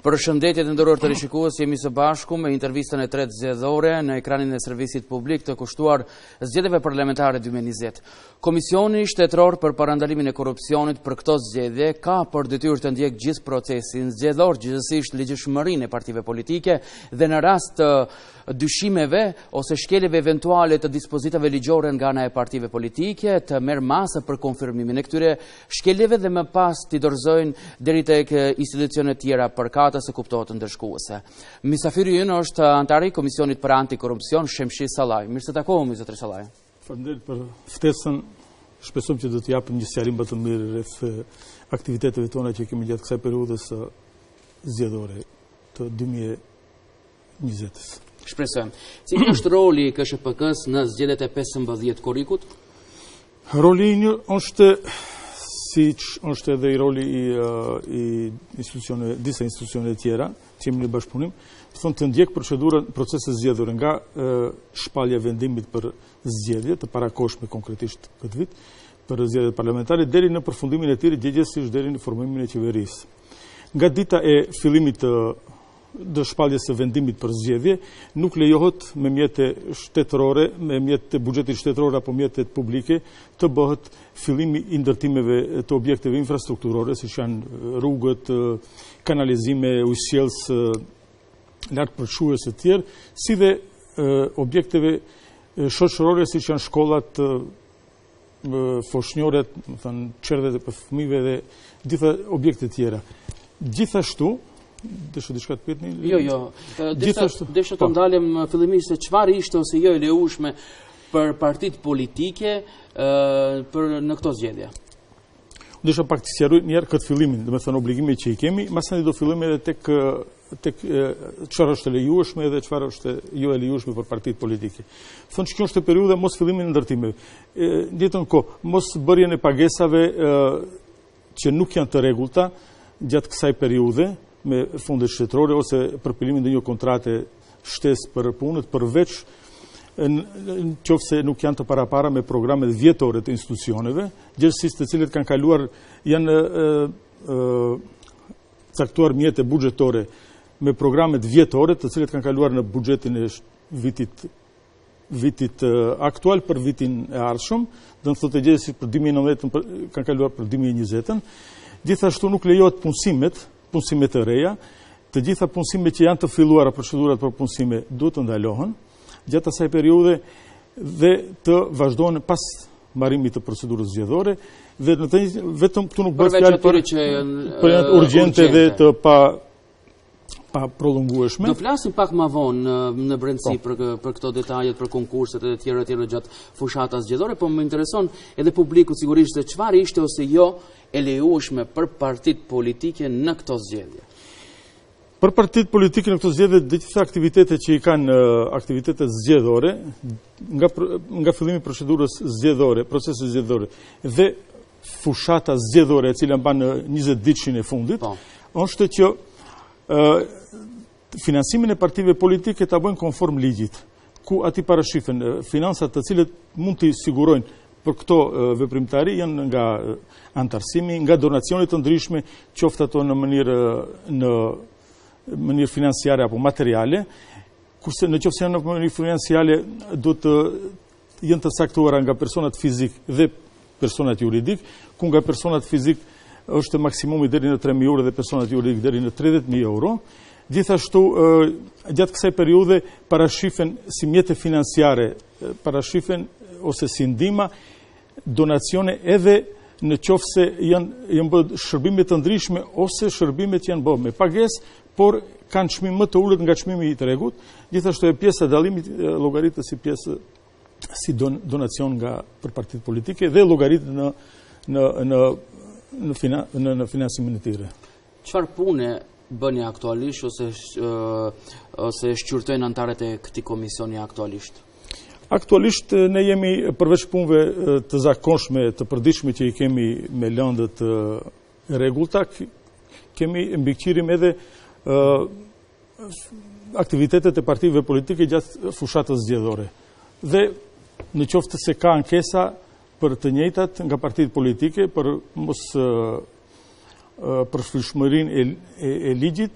Përshëndetje të nderuar të rishikues, jemi së bashku me intervistën e tretë zgjedhore në ekranin e servisit publik të kushtuar zgjedhjeve parlamentare 2020. Komisioni Shtetëror për Parandalimin e Korrupsionit për këto zgjedhje ka për detyrë të ndjekë gjithë procesin zgjedhor, gjithsesi ligjshmërinë e partive politike dhe në rast të dyshimeve ose shkeljeve eventuale të dispozitave ligjore nga ana e partive politike të merr masë për konfirmimin e këtyre shkeljeve dhe më pas t'i dorëzojnë deri tek institucionet tjera përkatëse se kuptohet ndërshkuese. Mysafiri ynë është antari i Komisionit për Antikorrupsion Shemshi Sallaj. Mirë se takohemi, zotëri Sallaj. Faleminderit për ftesën. Shpresojmë që do të japim një sqarim më të mirë rreth aktiviteteve tona që kemi gjatë kësaj periudhe zgjedhore të 2020-s. Shpresojmë. Cili është roli i KSHPK-s në zgjedhjet e 15 korrikut? Roli i një është siç është edhe i roli i disa institucione tjera që jemi në bashkëpunim, të ndjek proceset zgjedhore nga shpalja vendimit për zgjedhje të parakoshme konkretisht këtë vit për zgjedhjet parlamentare deri në përfundimin e tyre gjithsesi deri në formimin e qeverisë. Nga dita e fillimit të shpalljes së vendimit për zgjedhje nuk lejohet me mjete shtetërore, me mjete buxhetit shtetëror apo mjetet publike të bëhet fillimi i ndërtimeve të objekteve infrastrukturore, siç janë rrugët, kanalizime, ujësjellës, lartpërshkues e tjerë, si dhe objekteve shoqërore siç janë shkollat, foshnjoret, çerdhet për fëmijëve dhe disa objekte tjera. Gjithashtu desha diçka të pyetni? Jo. Desha të ndalem fillimisht se çfarë ishte ose jo e lejueshme për partitë politike në këto zgjedhje. Desha pak të sqaroj një herë këtë fillimin, domethënë obligimet që i kemi, pastaj do fillojmë edhe tek çfarë është e lejueshme dhe çfarë është jo e lejueshme për partitë politike. Thonë që kjo është periudha mos fillimin e ndërtimeve. Në njëjtën kohë, mos bërjen e pagesave që nuk janë të rregullta gjatë kësaj periudhe me fondet shtetërore ose përpilimin dhe një kontrate shtesë për punët, përveç në qoftë se nuk janë të parapara me programet vjetore të institucioneve, gjithsesi të cilët kanë kaluar janë caktuar mjete buxhetore me programet vjetore të cilët kanë kaluar në buxhetin e vitit aktual për vitin e ardhshëm, do të thotë gjithsesi për 2019 kanë kaluar për 2020-ën. Gjithashtu nuk lejohet punësimet të reja, të gjitha punësimet që janë të filluara procedurat për punësime duhet të ndalohen gjatë asaj periudhe dhe të vazhdojnë pas marrimit të procedurës zgjedhore dhe vetëm këtu nuk bëhet fjalë për urgjente dhe të pa prolongueshme. Do flasim pak më vonë në brendësi për këto detajet, për konkurset e tjera gjatë fushatës zgjedhore, po më intereson edhe publiku sigurisht se çfarë ishte ose jo e lejueshme për partitë politike në këto zgjedhje. Për partitë politike në këto zgjedhje, të gjitha aktivitetet që i kanë aktivitetet zgjedhore, nga fillimi i procedurës zgjedhore, procesit zgjedhore dhe fushata zgjedhore e cila mban 20 ditëshin e fundit, është që finansimin e partive politike ta bëjnë konform ligjit, ku aty parashifen finansat të cilët mund t'i sigurojnë për këto veprimtari janë nga antarësimi, nga donacionet të ndryshme, qoftë ato në mënyrë financiare apo materiale, kurse në qoftë se janë në mënyrë financiare do të jenë të saktuara nga personat fizik dhe personat juridik, ku nga personat fizik është maksimumi deri në 3.000 euro dhe personat juridik deri në 30.000 euro. Gjithashtu, gjatë kësaj periudhe parashifen si mjete financiare, parashifen ose si ndihma, donacione edhe në qoftë se janë bërë shërbime të ndryshme ose shërbimet janë bërë me pagesë, por kanë çmim më të ulët nga çmimi i tregut. Gjithashtu e pjesa e dallimit llogaritet si pjesë si donacion për partitë politike dhe llogaritet në finansimin e tyre. Çfarë pune bëni aktualisht ose shqyrtojnë antarët e këtij komisioni aktualisht? Aktualisht ne jemi përveç punëve të zakonshme, të përditshme që i kemi me lëndët e rregullta, kemi mbikëqirim edhe aktivitetet e partive politike gjatë fushatës zgjedhore. Dhe në qoftë se ka ankesa për të njëjtat nga partitë politike për mos përshtatshmërinë e ligjit,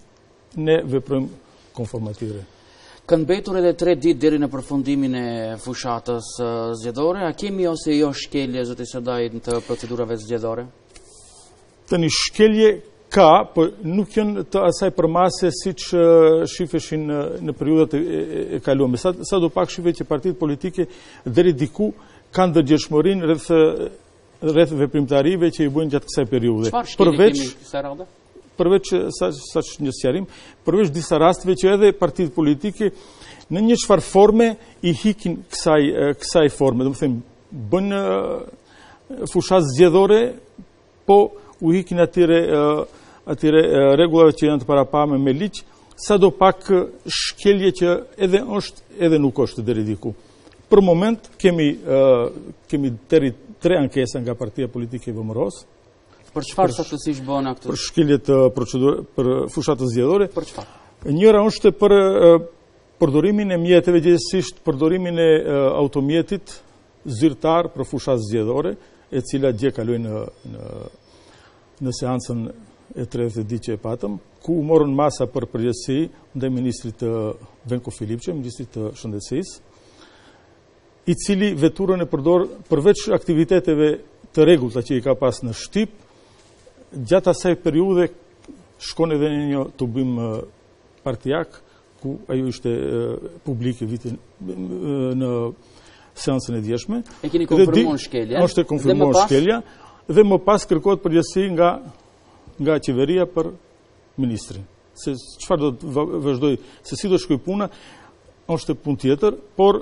ne veprojmë konformatire. Kanë mbetur edhe 3 ditë deri në përfundimin e fushatës zgjedhore. A kemi ose jo shkelje, zoti Sardaj, të procedurave zgjedhore? Tani shkelje ka, por nuk janë të asaj përmase siç shifeshin në periudhat e kaluara. Sa do pak shifet që partitë politike deri diku kanë ndërgjegjshmërinë rreth veprimtarive që i bëjnë gjatë kësaj periudhe. Përveç sa një sqarim, përveç disa rasteve që edhe partitë politike në një çfarë forme i hikin kësaj forme, domethënë bën fushat zgjedhore, po u hikin atyre rregullave që janë të parapame me ligj, sado pak shkelje që edhe është edhe nuk është deri diku. Për moment kemi deri 3 ankesa nga partia politike e VMRO-s. Për çfarë saktësisht bën atë? Për shkelje të procedurë për fushatës zgjedhore. Për çfarë? Njëra është për përdorimin e mjeteve, gjithsesi përdorimin e automjetit zyrtar për fushatë zgjedhore, e cila dje kaloi në seancën e 30 ditë që e patëm, ku u morën masa për përgjegjësi ndaj ministrit Venko Filipçe, ministrit të shëndetësisë, i cili veturën e përdor përveç aktiviteteve të rregullta që i ka pas në Shtyp, gjatë asaj periudhe shkon edhe në një tubim partijak, ku ajo ishte publike vitin në seancën e djeshme. E keni konfirmuar shkelja? Është konfirmuar shkelja dhe më pas kërkohet përgjegjësi nga qeveria për ministrin. Se çfarë do të vazhdoj, se si do shkoj puna, është punë tjetër, por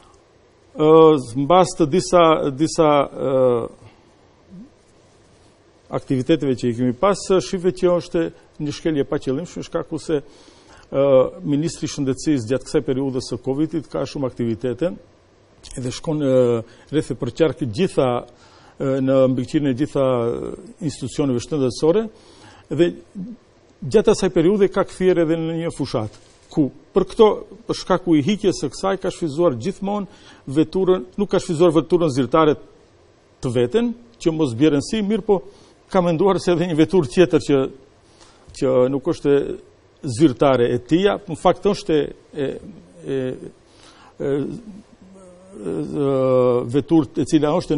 mbas të disa aktiviteteve që i kemi pas, shifet që është një shkelje pa qëllimshme, shkaku se Ministri i Shëndetësisë gjatë kësaj periudhës së Covidit ka shumë aktivitete, edhe shkon rreth e përqark gjitha në mbikëqyrjen e gjitha institucioneve shëndetësore, dhe gjatë asaj periudhe ka kthyer edhe në një fushat, ku për shkaku i hiqjes së kësaj ka shfizuar gjithmonë veturën, nuk ka shfizuar veturën zyrtare të veten, që mos bjerën si, mirë po ka menduar se edhe një vetur tjetër që nuk është zyrtare e tija, në fakt është vetur e cila është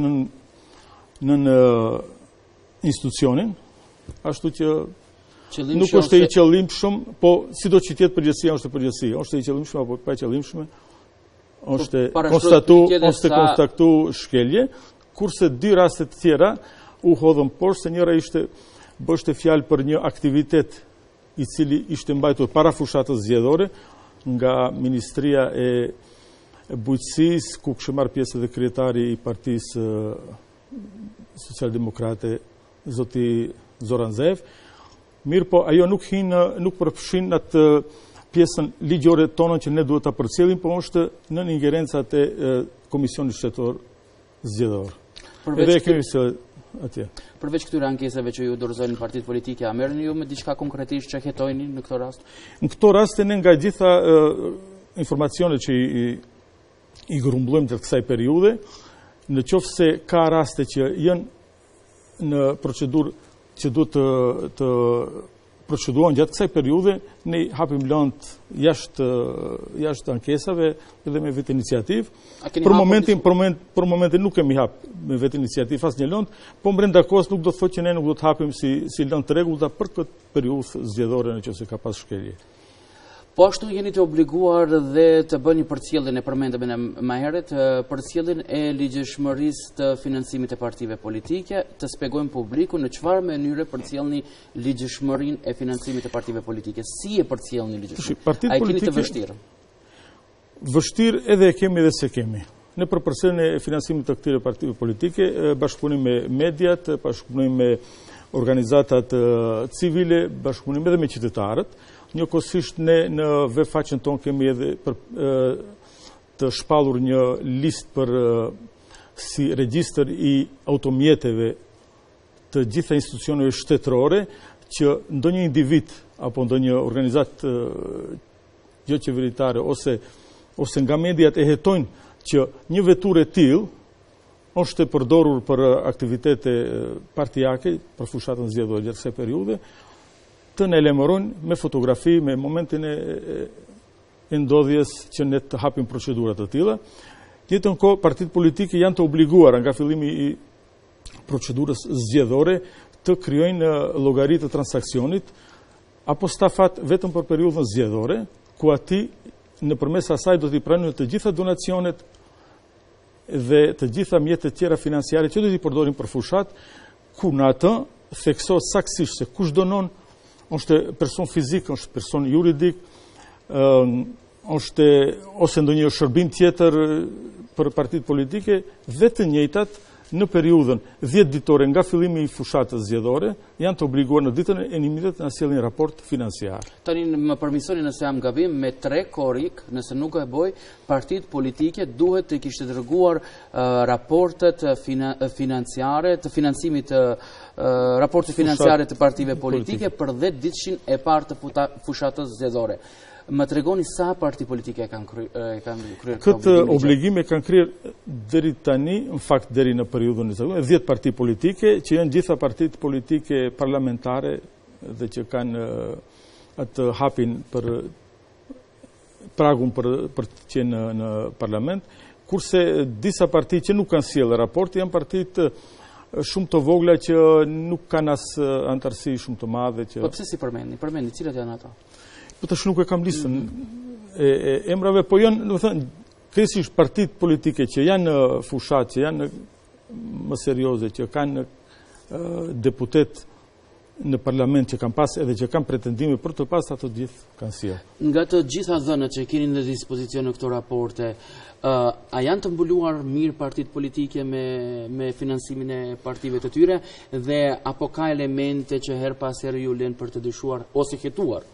në institucionin, ashtu që nuk është i qëllimshëm, po sido që tjetë përgjithësia është përgjithësia, është i qëllimshme apo pa qëllimshme, është konstatu shkelje, kurse 2 rastet tjera u hodhën poshtë, se njëra bështe fjalë për një aktivitet i cili ishte mbajtur para fushatës zgjedhore nga Ministria e Bujqësisë, ku kishte marrë pjesë edhe kryetari i Partisë Socialdemokrate, zoti Zoran Zaev. Mirë po, ajo nuk përfshin atë pjesën ligjore tonën që ne duhet ta përcjellim, po është në ingerencat e Komisionit Shtetor Zgjedhor. Edhe kemi se atje. Përveç këtyre ankesave që ju dorëzojnë partitë politike, a merrni ju me diçka konkretisht që hetojni në këtë rast? Në këto raste ne nga gjitha informacionet që i grumbullojmë gjatë kësaj periudhe, në qoftë se ka raste që janë në procedurë që duhet të proceduohen gjatë kësaj periudhe, ne hapim lëndë jashtë ankesave edhe me vetë iniciativë. Për momentin nuk kemi hap me vetë iniciativë as një lëndë, po brenda kohës nuk do të thotë që ne nuk do të hapim si lëndë të rregullta për këtë periudhë zgjedhore nëse ka pas shkelje. Po ashtu jeni të obliguar dhe të bëni përcjelljen e përmendëm më herët, përcjelljen e ligjshmërisë të financimit të partive politike, të shpjegojmë publikun në çfarë mënyre përcjellni ligjshmërinë e financimit të partive politike. Si e përcjellni ligjshmërinë? A e keni të vështirë? Vështirë edhe e kemi edhe se kemi. Në përcjelljen e financimit të këtyre partive politike, bashkëpunim me mediat, bashkëpunim me organizatat civile, bashkëpunim edhe me qytetarët. Njëkohësisht ne në web faqen tonë kemi edhe të shpallur një listë për si regjistër i automjeteve të gjitha institucioneve shtetërore, që ndonjë individ apo ndonjë organizatë jo qeveritare ose nga mediat e hetojnë që një veturë e tillë është e përdorur për aktivitete partijake, për fushatën zgjedhore gjatë kësaj periudhe, të ne lemërojnë me fotografi, me momentin e ndodhjes që ne të hapim procedurat të tilla. Jetën kohë, partitë politike janë të obliguara nga fillimi i procedurës zgjedhore të krijojnë llogaritë të transaksionit apo stafat vetëm për periudhën zgjedhore, ku ati nëpërmes asaj do t'i pranojnë të gjitha donacionet dhe të gjitha mjetet tjera financiare që do t'i përdorin për fushat, ku në atë theksohet saktësisht se kush donon është person fizik, është person juridik, është ose ndonjë shërbim tjetër për partitë politike dhe të njëjtat në periudhën 10 ditore nga fillimi i fushatës zgjedhore janë të obliguar në ditën e 11 të sjellin raport financiar. Tani më permisoni nëse jam gabim me 3 korik, nëse nuk e bëj, partitë politike duhet të kishte dërguar raportet financiare të financimit raportet financiare të partive politike për 10 ditëshin e parë të fushatës zgjedhore. Më tregoni sa parti politike e kanë kryer këtë obligim e kanë kryer deri tani, në fakt deri në periudhën e caktuar, 10 parti politike që janë gjitha partitë politike parlamentare dhe që kanë atë hapin për pragun për të qenë në parlament, kurse disa parti që nuk kanë sjellë raport janë partitë shumë të vogla që nuk kanë as antarësi shumë të madhe që. Po pse si përmendni, cilat janë ato? Po tash nuk e kam listën e emrave, po janë, do të thënë, kryesisht partitë politike që janë në fushat, që janë më serioze, që kanë deputet në parlament që kanë pas edhe që kanë pretendime për të pas ato gjithë kanë sjellë. Nga të gjitha dhënat që keni në dispozicion në këto raporte, a janë të mbuluar mirë partitë politike me finansimin e partive të tyre dhe apo ka elemente që her pas herë ju lënë për të dyshuar ose hetuar?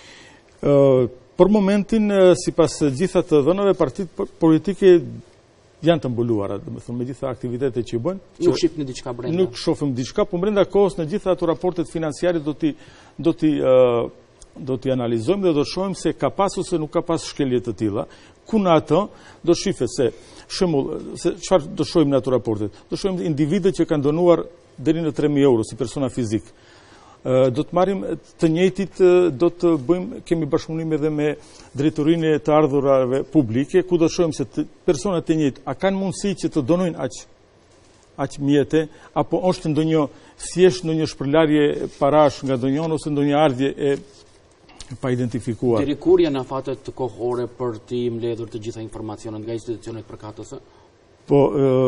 Për momentin, si pas gjitha të dhënave, partitë politike janë të mbuluara, me gjitha aktivitetet që i bënë. Nuk shifni diçka brenda? Nuk shofim diçka, po brenda kohës në gjitha ato raportet financiare do t'i analizojmë dhe do të shohim se ka pas ose nuk ka pas shkelje të tilla. Ku në atë do të shifet se çfarë do shohim në ato raportet. Do shohim individët që kanë donuar deri në 3.000 euro si persona fizik. Do të marrim të njëjtit, do të bëjmë, kemi bashkëpunim edhe me drejtorinë e të ardhurave publike, ku do të shohim se personat të njëjtë a kanë mundësi që të donojnë aq mjete, apo është thjesht ndonjë shpërlarje parash nga donjon ose ndonjë ardhje e pa identifikuar. Deri kur janë afatet kohore për të mbledhur të gjitha informacionet nga institucionet përkatëse? Po,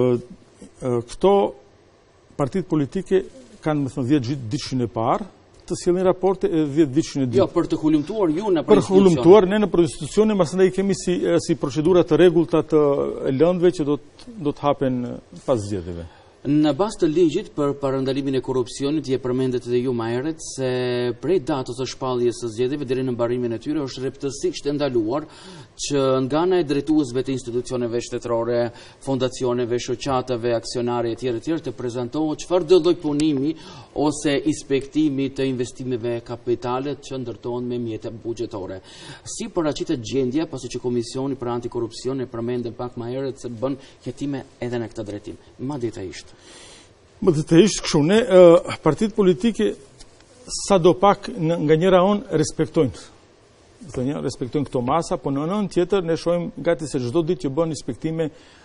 këto partitë politike kanë më thënë 10 ditëshin e parë të sjellin raporte e 10 ditëshin e dytë. Jo, për të hulumtuar ju në për hulumtuar ne në institucione, masandaj kemi si procedura të rregullta të lëndëve që do të hapen pas zgjedhjeve. Në bazë të ligjit për parandalimin e korrupsionit, je përmendet edhe ju më herët se prej datës së shpalljes së zgjedhjeve deri në mbarimin e tyre është rreptësisht ndaluar që nga ana e drejtuesve të institucioneve shtetërore, fondacioneve, shoqatave, aksionare etj. Të prezantohet çfarë do lloj punimi ose inspektimi të investimeve kapitale që ndërtohen me mjete buxhetore. Si paraqitet gjendja pasi që Komisioni për Antikorrupsion e përmendën pak më herët se bën hetime edhe në këtë drejtim. Më detajisht. Më detajisht kështu, ne partitë politike sadopak nga njëra anë respektojnë. Respektojnë këto masa, po në anën tjetër ne shohim gati se çdo ditë që bën inspektime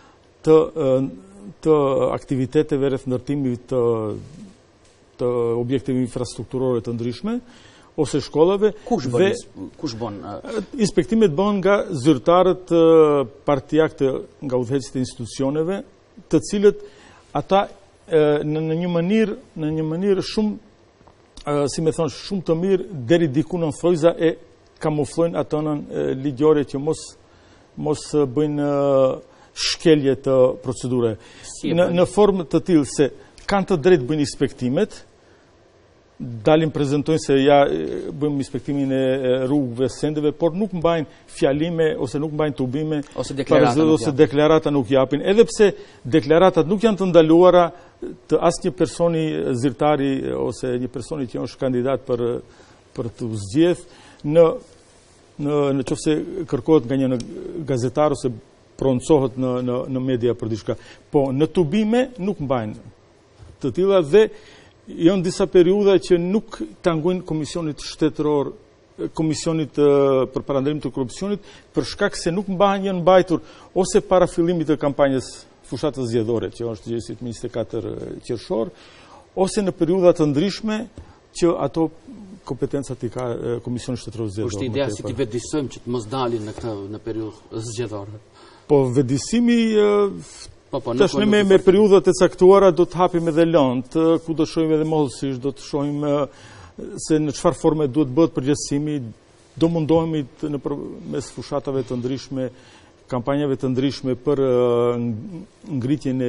të aktiviteteve rreth ndërtimit të objekteve infrastrukturore të ndryshme ose shkollave. Kush bën? Inspektimet bën nga zyrtarët partijak nga udhëheqësit e institucioneve, të cilët ata në një mënyrë shumë, si me thonë, shumë të mirë deri diku në thojza e kamuflojnë atë anën ligjore që mos bëjnë shkelje të procedure. Në formë të tillë se kanë të drejtë bëjnë inspektimet, dalin prezentojnë se ja bëjmë inspektimin e rrugëve, sendeve, por nuk mbajnë fjalime ose nuk mbajnë tubime ose deklarata nuk japin. Edhe pse deklaratat nuk janë të ndaluara të asnjë personi zyrtari ose një personi që është kandidat për të zgjedh në qofse kërkohet nga një gazetar ose proncohet në media për diçka. Po në tubime nuk mbajnë të tilla dhe janë disa periudha që nuk tangojnë Komisionit Shtetëror, Komisionit për parandalim të korrupsionit, për shkak se nuk janë mbajtur ose para fillimit të kampanjës fushatës zgjedhore, që është gjësit 24 qershor, ose në periudha të ndryshme që ato kompetencat i ka Komisioni Shtetëror Zgjedhor. Është ideja si t'i vetëdijsojmë që të mos dalin në periudhë zgjedhore. Po vetëdijsimi tash ne me periudhat e caktuara do të hapim edhe lënd, ku do shohim edhe mollësisht, do të shohim se në çfarë forme duhet bëhet përgjegjësimi, do mundohemi në mes fushatave të ndryshme, kampanjave të ndryshme për ngritjen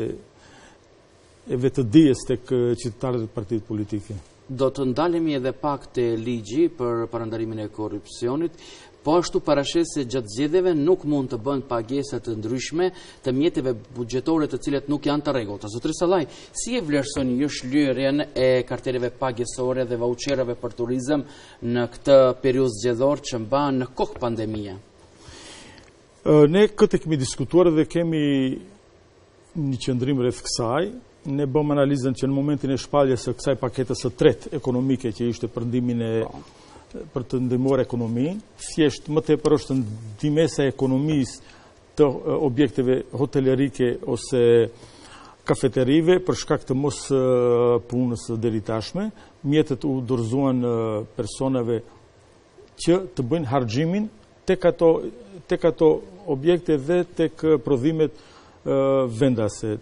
e vetëdijes tek qytetarët e partitë politike. Do të ndalemi edhe pak te ligji për parandalimin e korrupsionit, po ashtu parashes se gjatë zgjedhjeve nuk mund të bëhen pagesa të ndryshme të mjeteve buxhetore të cilat nuk janë të rregullta. Zotëri Sallaj, si e vlerësoni ju shlyerjen e karteleve pagesore dhe vaucherave për turizëm në këtë periudhë zgjedhor që mbahen në kohë pandemie? Ne këtë kemi diskutuar dhe kemi një qëndrim rreth kësaj. Ne bëm analizën që në momentin e shpalljes së kësaj paketës së tretë ekonomike që ishte për ndihmën për të ndihmuar ekonominë, thjesht më tepër është ndihmesa e ekonomisë të objekteve hotelerike ose kafeterive për shkak të mos punës deri tashme. Mjetet u dorëzuan personave që të bëjnë harxhimin tek ato objekte dhe tek prodhimet vendase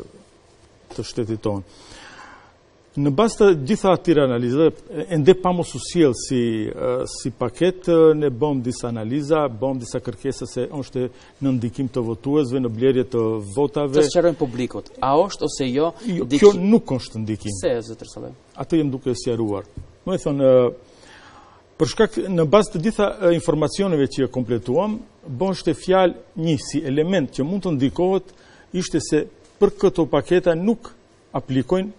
të shtetit tonë. Në bazë të gjitha atyre analizave, ende pa mos u sjell si paket, ne bëm disa analiza, bëm disa kërkesa se është në ndikim të votuesve në blerje të votave. Të sqarojmë publikut, a është ose jo? Kjo nuk është ndikim. Se, zotër Sallaj? Atë jem duke sqaruar. Do të thonë, për shkak në bazë të gjitha informacioneve që kompletuam, bëhej fjalë një si element që mund të ndikohet ishte se për këto paketa nuk aplikojnë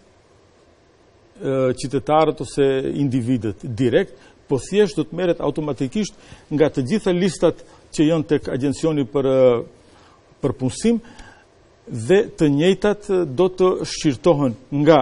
qytetarët ose individët direkt, po thjesht do të merret automatikisht nga të gjitha listat që janë tek Agjencioni për punësim dhe të njëjtat do të shqirtohen nga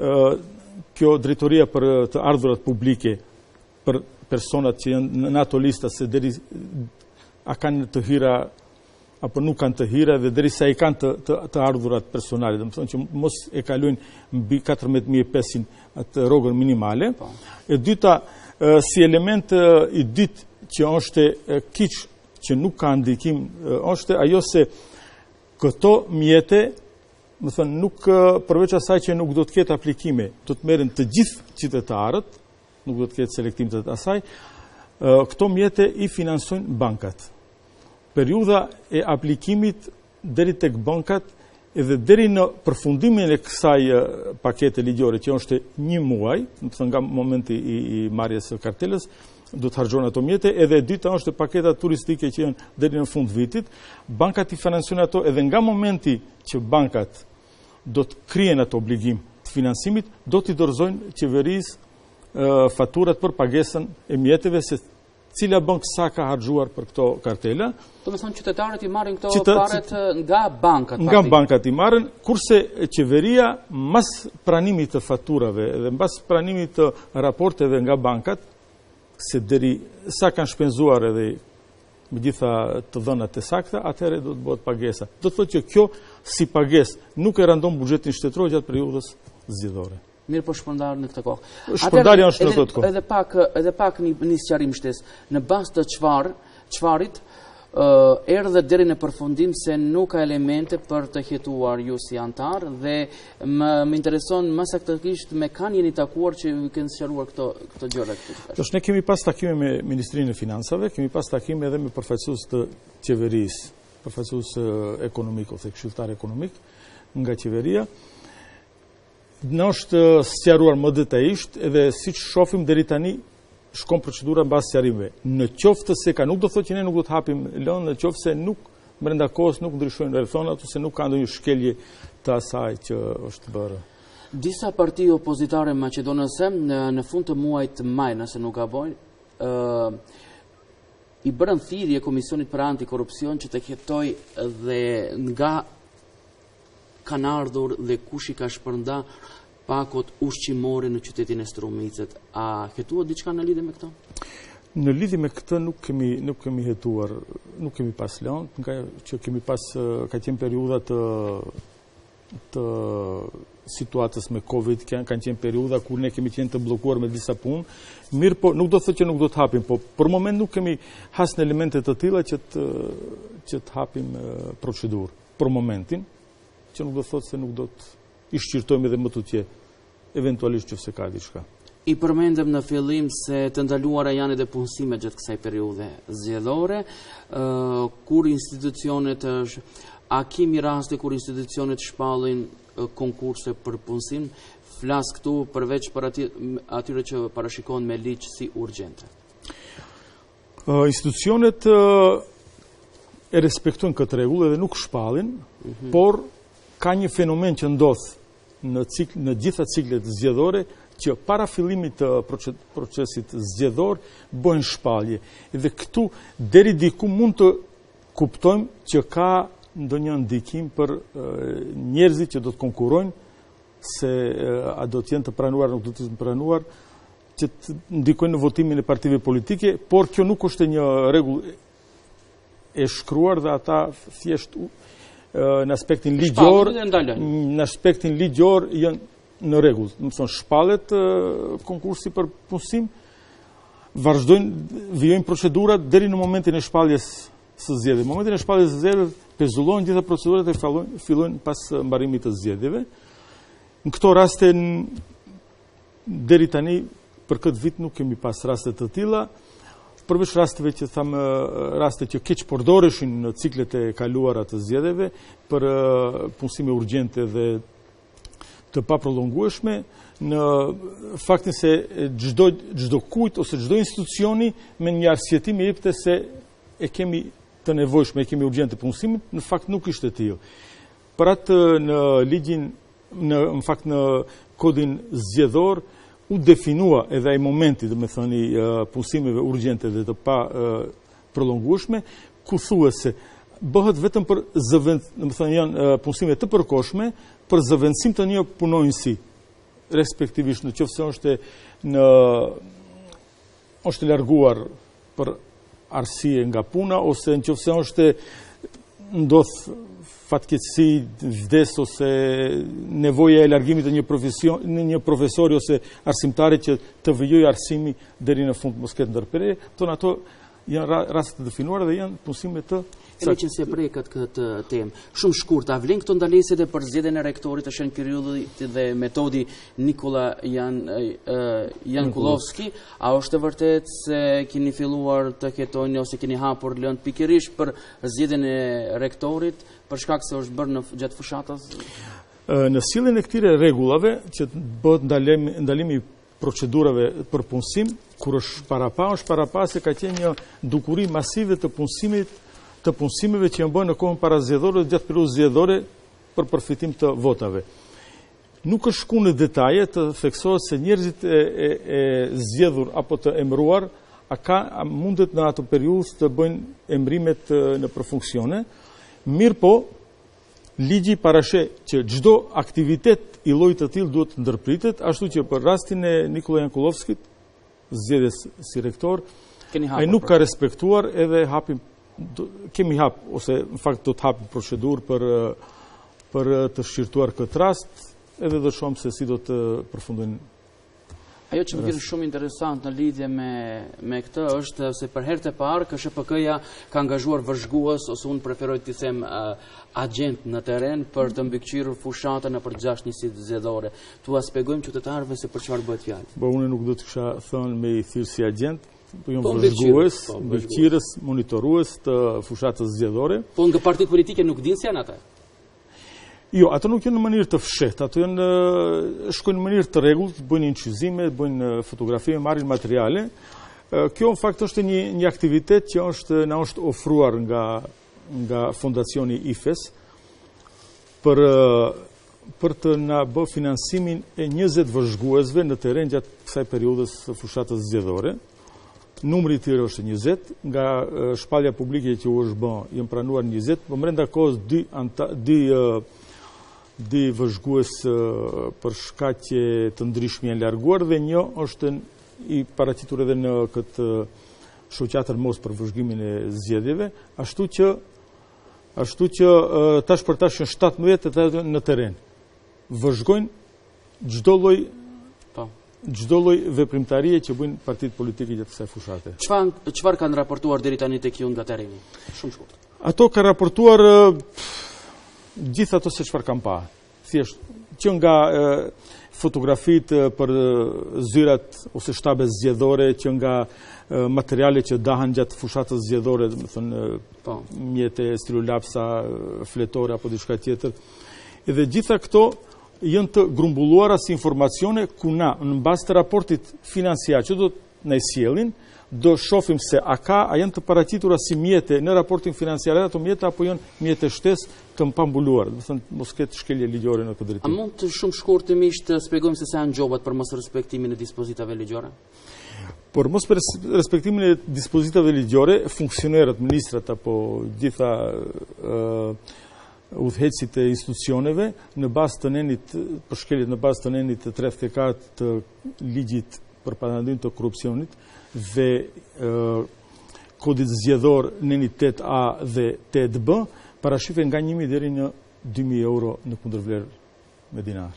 kjo drejtoria për të ardhurat publike për personat që janë në ato lista se deri a kanë të hira apo nuk kanë të hira dhe derisa i kanë të ardhurat personale, do të thonë që mos e kalojnë mbi 14500 atë rrogën minimale. E dyta, si element i dytë që është kiç që nuk ka ndikim, është ajo se këto mjete, do të thonë nuk përveç asaj që nuk do të ketë aplikime, do të merren të gjithë qytetarët, nuk do të ketë selektim të asaj, këto mjete i financojnë bankat. Periudha e aplikimit deri tek bankat edhe deri në përfundimin e kësaj pakete ligjore që është 1 muaj, do të thonë nga momenti i marrjes së kartelës, do të harxhohen ato mjete, edhe e dyta është paketa turistike që janë deri në fund vitit, bankat i financojnë ato edhe nga momenti që bankat do të krijen ato obligim të financimit, do t'i dorëzojnë qeverisë faturat për pagesën e mjeteve se cila bank sa ka harxhuar për këto kartela. Do të thonë qytetarët i marrin këto paret nga bankat. Nga bankat i marrin, kurse qeveria mas pranimit të faturave dhe mbas pranimit të raporteve nga bankat, se deri sa kanë shpenzuar edhe me gjitha të dhënat e sakta, atëherë do të bëhet pagesa. Do të thotë që kjo si pagesë nuk e randon buxhetin shtetëror gjatë periudhës zgjedhore. Mirë, po shpërndarë në këtë kohë. Shpërndarja është në këtë kohë. Edhe pak një sqarim shtesë. Në bazë të çfarrit erdhe deri në përfundim se nuk ka elemente për të hetuar ju si antar dhe më intereson më saktakisht me kanë jeni takuar që ju kanë sqaruar këto gjëra këtu. Ne kemi pas takime me Ministrinë e Financave, kemi pas takime edhe me përfaqësues të qeverisë, përfaqësues ekonomik ose këshilltar ekonomik nga qeveria. Në është sqaruar më detajisht edhe siç shohim deri tani shkon procedura mbas sqarimeve. Në qoftë se ka, nuk do thotë që ne nuk do të hapim lëndë, në qoftë se nuk brenda kohës nuk ndryshojnë rrethonat ose nuk ka ndonjë shkelje të asaj që është bërë. Disa parti opozitare maqedonëse në fund të muajit maj, nëse nuk gaboj, i bërën thirrje Komisionit për Antikorrupsion që të hetoj dhe nga kanë ardhur dhe kush i ka shpërnda pakot ushqimore në qytetin e Strumicët. A hetuat diçka në lidhje me këto? Në lidhje me këtë nuk kemi hetuar, nuk kemi pas lënë, nga që kemi pas ka qenë periudha të situatës me Covid, kanë qenë periudha kur ne kemi qenë të bllokuar me disa punë. Mirë, po nuk do të thotë që nuk do të hapim, po për moment nuk kemi hasë në elemente të tilla që të hapim procedurë për momentin, që nuk do të thotë se nuk do të i shqirtojmë edhe më tutje eventualisht nëse ka diçka. I përmendëm në fillim se të ndaluara janë edhe punësimet gjatë kësaj periudhe zgjedhore, kur institucionet a kemi raste kur institucionet shpallin konkurse për punësim, flas këtu përveç për atyre që parashikohen me ligj si urgjente. Institucionet e respektojnë këtë rregull dhe nuk shpallin, por ka një fenomen që ndodh në gjitha ciklet zgjedhore që para fillimit të procesit zgjedhor bëhen shpallje. Dhe këtu deri diku mund të kuptojmë që ka ndonjë ndikim për njerëzit që do të konkurrojnë, se a do të jenë të pranuar, nuk do të jenë pranuar, që të ndikojnë në votimin e partive politike, por kjo nuk është një rregull e shkruar dhe ata thjesht në aspektin ligjor janë në rregull. Do të thonë shpallet konkursi për punësim, vijojnë procedurat deri në momentin e shpalljes së zgjedhjeve. Në momentin e shpalljes së zgjedhjeve pezullohen gjitha procedurat e fillojnë pas mbarimit të zgjedhjeve. Në këto raste deri tani për këtë vit nuk kemi pas raste të tilla, përveç rasteve që thamë, raste që keq përdoreshin në ciklet e kaluara të zgjedhjeve për punësime urgjente dhe të paprolongueshme, në faktin se çdo kujt ose çdo institucioni me një arsyetim i jepte se e kemi të nevojshme, e kemi urgjente punësimit, në fakt nuk ishte tillë. Për atë në ligjin, në fakt në kodin zgjedhor u definua edhe ai momenti, domethënë punësimeve urgjente dhe të pa prolongueshme, ku thuhet se bëhet vetëm për domethënë janë punësime të përkohshme për zëvendësim të një punonjësi, respektivisht në qoftë se është larguar për arsye nga puna, ose në qoftë se është ndodh fatkeqësi, vdes ose nevoja e largimit të një profesori ose arsimtari që të vijojë arsimi deri në fund mos ketë ndërprerje, ato janë raste të definuara dhe janë punësime të e që se preket këtë temë. Shumë shkurt, a vlen këto ndalesë edhe për zgjedhjen e rektorit të Shenjë Kyrillit dhe metodi Nikola Jankulovski? A është e vërtet se keni filluar të hetojnë ose keni hapur lëndë pikërisht për zgjedhjen e rektorit për shkak se është bërë gjatë fushatës? Në sjelljen e këtyre rregullave që bëhet ndalimi procedurave për punësim, kur është para se ka qenë një dukuri masive të punësimeve që janë bërë në kohën para zgjedhore dhe gjatë periudhës zgjedhore për përfitim të votave. Nuk është shku në detaje të theksohet se njerëzit e zgjedhur apo të emëruar mundet në ato periudhë të bëjnë emërimet në përfunksione. Mirë po, ligji parasheh që çdo aktivitet i llojit të tillë duhet të ndërpritet, ashtu që për rastin e Nikola Jankulovskit, zgjedhjes si rektor, ai nuk ka respektuar edhe kemi ose në fakt do të hapim procedurë për të shqirtuar këtë rast, edhe do shohim se si do të përfundojnë. Ajo që më vjen shumë interesant në lidhje me këtë është se për herë të parë KSHPK-ja ka angazhuar vëzhgues, ose unë preferoj të them agent në terren për të mbikëqyrur fushatën në përgjashnisit zgjedhore. Tua shpjegojmë qytetarëve se për çfarë bëhet fjalë. Unë nuk do të kisha thënë me i thirr si agent, po jam vëzhgues, mbikëqyrës, monitorues të fushatës zgjedhore. Po nga partitë politike nuk dinë se janë ata. Jo, ato nuk janë në mënyrë të fshehtë, ato shkojnë në mënyrë të rregullt, bëjnë inqyzime, bëjnë fotografi, marrin materiale. Kjo në fakt është një aktivitet që na është ofruar nga fondacioni IFES për të na bë finansimin e 20 vëzhguesve në terren gjatë kësaj periudhës së fushatës zgjedhore. Numri i tyre është 20, nga shpallja publike që u është bërë, janë pranuar 20, por brenda kohës dy di vëzhgues për shkaqe të ndryshme janë larguar dhe një është i paraqitur edhe në këtë shoqatër mos për vëzhgimin e zgjedhjeve, ashtu që tash për tash janë 17 të në teren. Vëzhgojnë çdo lloj veprimtarie që bëjnë partitë politike gjatë kësaj fushate. Çfarë kanë raportuar deri tani tek ju nga tereni? Shumë shkurt. Ato kanë raportuar gjithë ato se çfarë kanë pa. Thjesht që nga fotografitë për zyrat ose shtabe zgjedhore, që nga materiale që dahen gjatë fushatës zgjedhore, do të thënë mjete, stilolapsa, fletore apo diçka tjetër. Edhe gjitha këto janë të grumbulluara si informacione ku na, në bazë të raportit financiar që do të na sjellin, do shohim se a janë të paraqitura si mjete në raportin financiar ato mjete apo janë mjete shtesë të pambuluara, do të thënë mos ketë shkelje ligjore në këtë drejtim. A mund të shumë shkurtimisht të shpjegojmë se sa janë gjobat për mos respektimin e dispozitave ligjore? Por mos për respektimin e dispozitave ligjore, funksionerët, ministrat apo gjitha udhëheqësit e institucioneve në bazë të nenit për shkeljet në bazë të nenit të 34 të ligjit për parandalim të korrupsionit dhe kodit zgjedhor neni 8A dhe 8B parashifen nga 1.000 deri në 2.000 euro në kundërvlerë me dinar.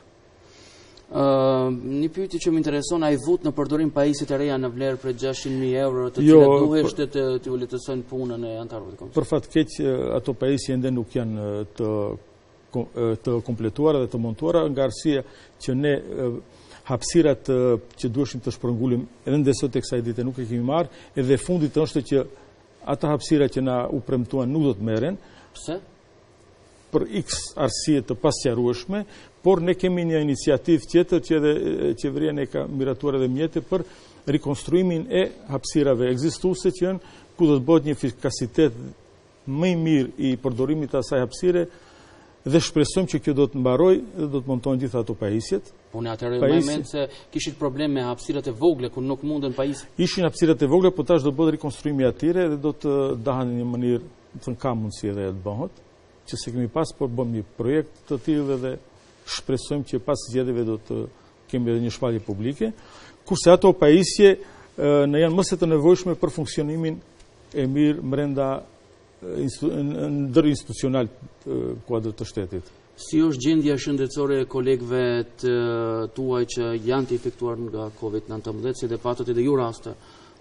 Një pyetje që më intereson, a i vut në përdorim pajisjet e reja në vlerë për 600.000 euro të cilat duheshte të u lehtësojnë punën e anëtarëve të komisionit? Për fat keq, ato pajisje ende nuk janë të kompletuara dhe të montuara, nga arsye që ne hapësirat që duheshim të shpërngullim edhe ndërsa tek kësaj dite nuk e kemi marrë, edhe fundit është që ata hapësira që na u premtuan nuk do të merren. Pse? Për x arsye të pasqarueshme, por ne kemi një iniciativë tjetër që edhe qeveria ne ka miratuar edhe mjete për rikonstruimin e hapësirave ekzistuese që janë ku do të bëhet një efikasitet më i mirë i përdorimit të asaj hapësire dhe shpresojmë që kjo do të mbarojë dhe do të montohen gjitha ato pajisjet. Unë atëherë më mend se kishit probleme me hapësirat e vogla ku nuk munden pajisjet. Ishin hapësirat e vogla, por tash do të bëhet rikonstruimi i atyre dhe do të dahen në një mënyrë, do të thënë ka mundësi edhe të bëhet, që se kemi pas, por bëm një projekt të tillë dhe shpresojmë që pas zgjedhjeve do të kemi edhe një shpallje publike, kurse ato pajisje në janë më se të nevojshme për funksionimin e mirë brenda ndër institucional kuadrët të shtetit. Si është gjendja shëndetësore e kolegëve tuaj që janë të efektuar nga COVID-19, si dhe patët edhe ju raste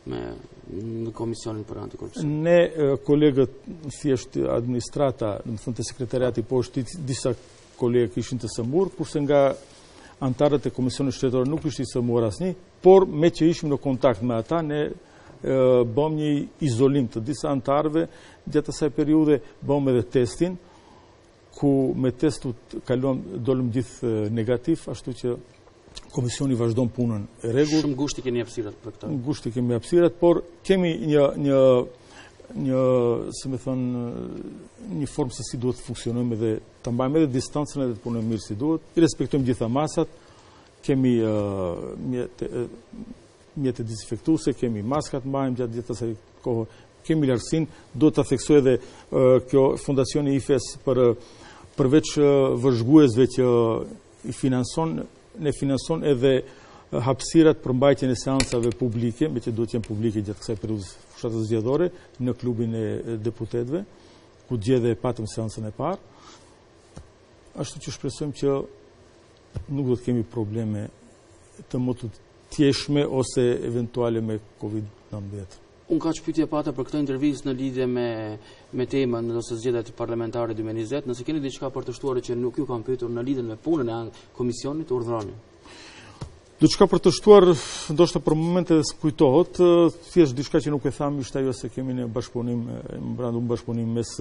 në Komisionin për Antikorrupsion? Ne kolegët thjesht administrata, do të thënë të sekretariati poshtë, disa kolegë ishin të sëmur, kurse nga antarët e Komisionit Shtetor nuk ishte i sëmur asnjë, por me që ishim në kontakt me ata, ne bëm një izolim të disa antarëve, gjatë asaj periudhe bëm edhe testin, ku me testut dolëm gjithë negativ, ashtu që Komisioni vazhdon punën e rregull. Shumë ngushti keni hapësirat për këtë. Ngushti kemi hapësirat, por kemi një se më thon një formë se si duhet të funksionojmë dhe ta mbajmë edhe distancën edhe të punojmë mirë si duhet. I respektojmë gjitha masat, kemi mjete dezinfektuese, kemi maskat mbajmë gjatë gjithë asaj kohë, kemi lartësinë, duhet ta theksoj edhe kjo fondacioni IFES përveç vëzhguesve që i finanson edhe hapësirat për mbajtjen e seancave publike, me që duhet të jenë publike gjatë kësaj periudhë fushatës zgjedhore në klubin e deputetëve, ku gjedhe patëm seancën e parë. Ashtu që shpresojmë që nuk do të kemi probleme të më të tjeshme ose eventuale me COVID-19. Unë ka që pyetje pata për këtë intervistë në lidhje me temën ose zgjedhjet parlamentare 2020, nëse keni diçka për të shtuar që nuk ju kam pyetur në lidhje me punën e komisionit, urdhroni. Diçka për të shtuar, ndoshta për momente dhe s'kujtohet, thjesht diçka që nuk e tham ishte ajo se kemi një bashkëpunim mes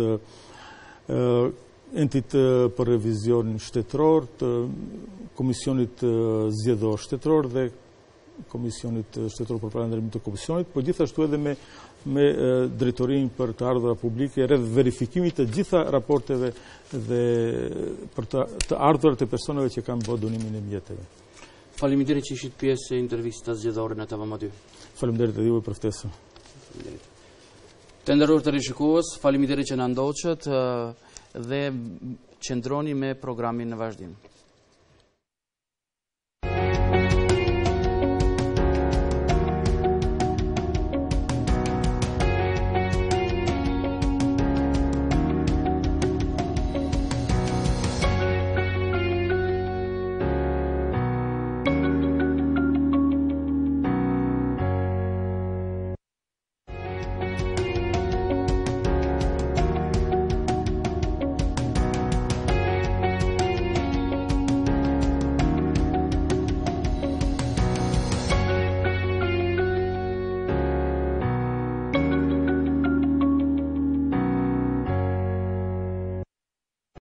entit për revizion shtetëror, të Komisionit Zgjedhor Shtetëror dhe Komisionit Shtetëror për Parandalimin të Komisionit, por gjithashtu edhe me drejtorinë për të ardhurat publike rreth verifikimit të gjitha raporteve dhe për të ardhurat e personave që kanë bërë donimin e mjeteve. Faleminderit që ishit pjesë e intervistës zgjedhore në TVM 2. Faleminderit edhe juve për ftesën. Të nderuar të rishikues, faleminderit që na ndoqët dhe Qëndroni me programin në vazhdim.